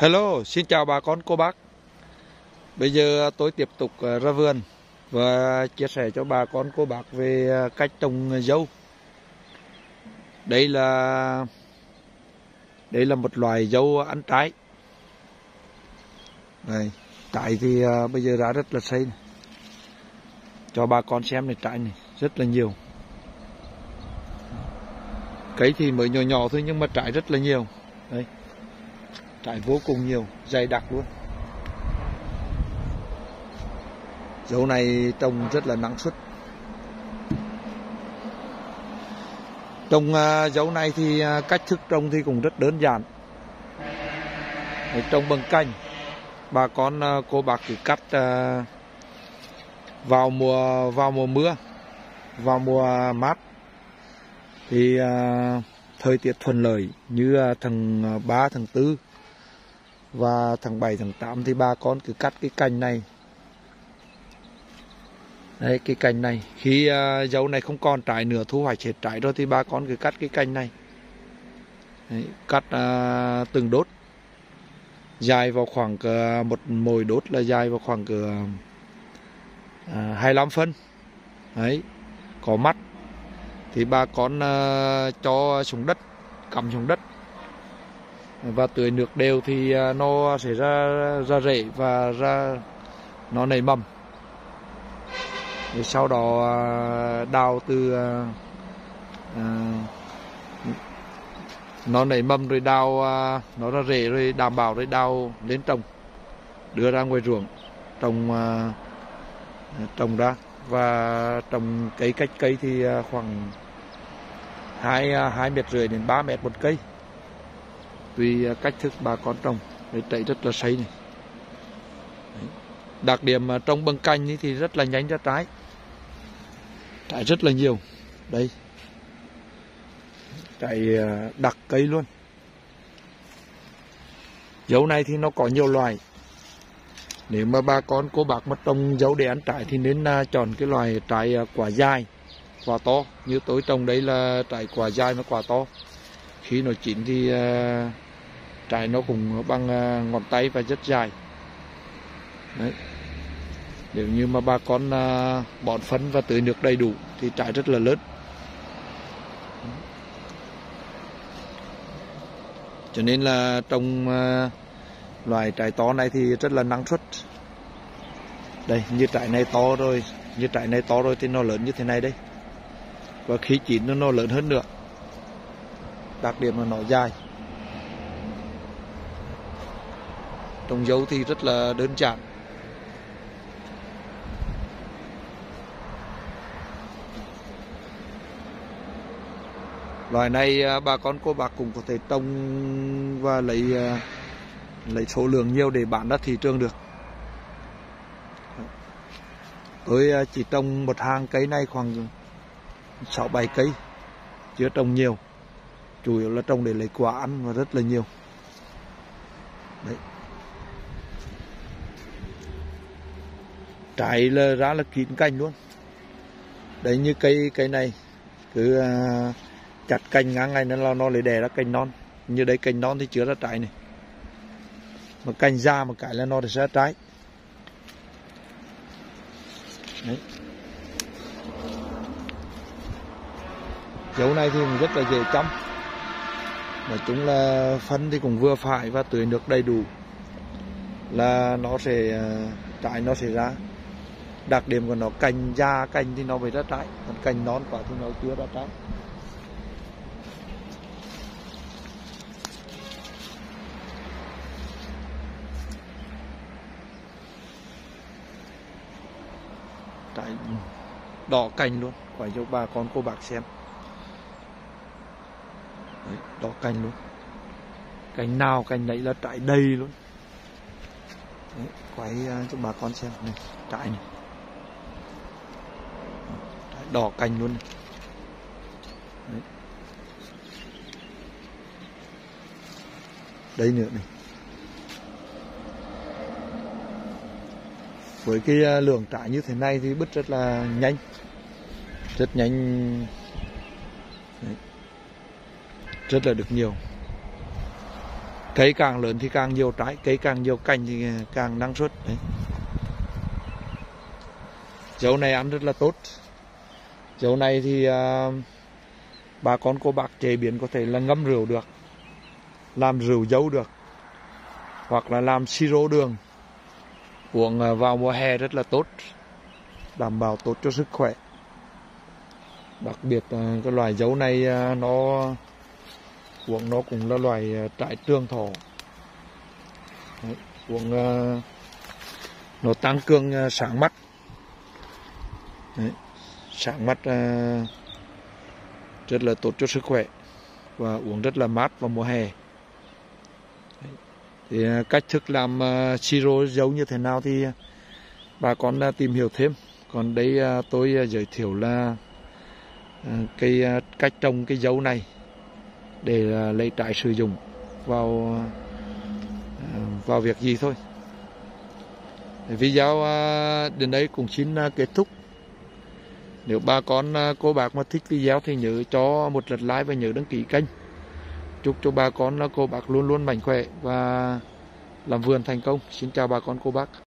Hello, xin chào bà con cô bác. Bây giờ tôi tiếp tục ra vườn và chia sẻ cho bà con cô bác về cách trồng dâu. Đây là một loài dâu ăn trái. Đây, trái thì bây giờ ra rất là xây này. Cho bà con xem này, trái này rất là nhiều. Cây thì mới nhỏ nhỏ thôi nhưng mà trái rất là nhiều. Đây, trái vô cùng nhiều, dày đặc luôn. Dâu này trồng rất là năng suất. Trồng dâu này thì cách thức trồng thì cũng rất đơn giản. Trồng bằng cành. Bà con cô bác cứ cắt vào mùa mưa, vào mùa mát thì thời tiết thuận lợi như tháng 3, tháng 4 và tháng 7, tháng 8 thì bà con cứ cắt cái cành này. Đấy, cái cành này khi dâu này không còn trái nữa, thu hoạch hết trái rồi thì bà con cứ cắt cái cành này. Đấy, cắt từng đốt dài vào khoảng mỗi đốt là dài vào khoảng 25 phân. Đấy, có mắt thì bà con cho xuống đất, cắm xuống đất và tưới nước đều thì nó sẽ ra rễ và nó nảy mầm. Rồi sau đó đào từ nó nảy mầm rồi đào nó ra rễ rồi đảm bảo rồi đào lên trồng, đưa ra ngoài ruộng trồng ra và trồng cây, cách cây thì khoảng 2,5 mét đến 3 mét một cây, tùy cách thức bà con trồng. Đấy, trái rất là xây này. Đấy. Đặc điểm trồng bằng cành thì rất là nhanh ra trái, trái rất là nhiều. Đây, trái đặc cây luôn. Dâu này thì nó có nhiều loài. Nếu mà bà con cô bác mà trồng dâu để ăn trái thì nên chọn cái loài trái quả dài, quả to. Như tôi trồng đây là trái quả dài mà quả to. Khi nó chín thì trái nó cũng bằng ngón tay và rất dài. Đấy. Nếu như mà bà con bón phân và tưới nước đầy đủ thì trái rất là lớn. Cho nên là trồng loài trái to này thì rất là năng suất. Đây, như trái này to rồi, thì nó lớn như thế này đây. Và khi chín nó lớn hơn nữa. Đặc điểm là nó dài. Trồng dâu thì rất là đơn giản. Loài này bà con cô bác cũng có thể trồng và lấy số lượng nhiều để bán ra thị trường được. Tôi chỉ trồng một hàng cây này khoảng 6-7 cây, chưa trồng nhiều. Chủ yếu là trồng để lấy quả ăn và rất là nhiều. Đấy. Trái là ra là kín cành luôn. Đấy, như cây này cứ chặt cành ngang này nó lấy đẻ ra cành non. Như đây cành non thì chưa ra trái này, mà cành ra một cái là nó sẽ ra trái. Đấy. Dâu này thì cũng rất là dễ chăm. Nói chung là phân thì cũng vừa phải và tưới nước đầy đủ là nó sẽ trái nó sẽ ra. Đặc điểm của nó cành già, cành thì nó mới ra trái, còn cành non quá thì nó chưa ra trái. Trái đỏ cành luôn, quay cho bà con cô bác xem. Đấy, đỏ cành luôn, cành nào cành đấy là trái đầy luôn. Đấy, quay cho bà con xem này, trái này, trái đỏ cành luôn này. Đấy. Đây nữa này. Với cái lượng trái như thế này thì bứt rất là nhanh, rất nhanh. Đấy. Rất là được nhiều. Cây càng lớn thì càng nhiều trái, cây càng nhiều cành thì càng năng suất. Đấy. Dấu này ăn rất là tốt. Dấu này thì bà con cô bác chế biến có thể là ngâm rượu được, làm rượu dấu được, hoặc là làm siro đường, uống vào mùa hè rất là tốt, đảm bảo tốt cho sức khỏe. Đặc biệt cái loài dấu này nó uống nó cũng là loài trái trường thọ. Đấy, uống nó tăng cường sáng mắt. Đấy, sáng mắt rất là tốt cho sức khỏe và uống rất là mát vào mùa hè. Đấy. Thì cách thức làm siro dấu như thế nào thì bà con tìm hiểu thêm. Còn đây tôi giới thiệu là cái cách trồng cái dấu này để lấy trái sử dụng vào việc gì thôi. Video đến đây cũng xin kết thúc. Nếu bà con cô bác mà thích video thì nhớ cho một lượt like và nhớ đăng ký kênh. Chúc cho bà con cô bác luôn luôn mạnh khỏe và làm vườn thành công. Xin chào bà con cô bác.